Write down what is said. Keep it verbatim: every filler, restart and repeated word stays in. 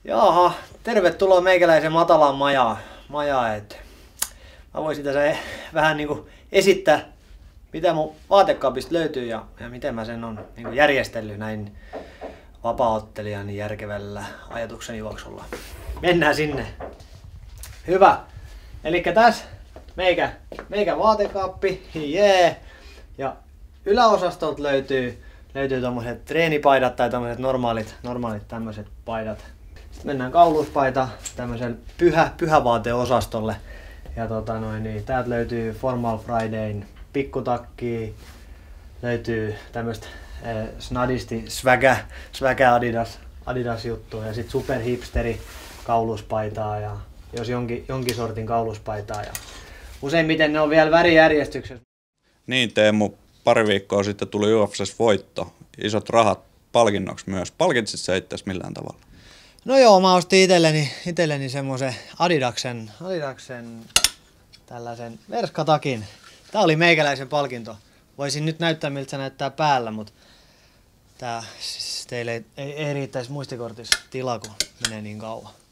Jaha, tervetuloa meikäläisen matalaan majaan. majaan et. Mä voisin tässä vähän niinku esittää, mitä mun vaatekaapista löytyy ja, ja miten mä sen on niinku järjestellyt näin vapaa-ottelijan järkevällä ajatuksen juoksulla. Mennään sinne. Hyvä. Elikkä tässä meikä, meikä vaatekaappi. Jee. Ja yläosastolta löytyy, löytyy tommoset treenipaidat tai tommoset normaalit, normaalit tämmöset paidat. Sitten mennään kauluspaita tämmöiselle pyhä, pyhävaateosastolle. Ja tota noin, niin täältä löytyy Formal Fridayn pikkutakki, löytyy tämmöistä eh, snadisti swagä, swagä Adidas, Adidas juttua ja sitten super hipsteri kauluspaitaa ja jos jonkin, jonkin sortin kauluspaitaa ja useimmiten ne on vielä värijärjestyksessä. Niin Teemu, pari viikkoa sitten tuli U F C:ssä voitto, isot rahat palkinnoksi myös. Palkitsit sä itseäsi millään tavalla? No joo, mä ostin itselleni, itselleni semmoisen Adidaksen, Adidaksen tällaisen verskatakin. Tää oli meikäläisen palkinto. Voisin nyt näyttää miltä se näyttää päällä, mutta tää siis teille ei, ei, ei riittäisi muistikortissa tilaa, kun menee niin kauan.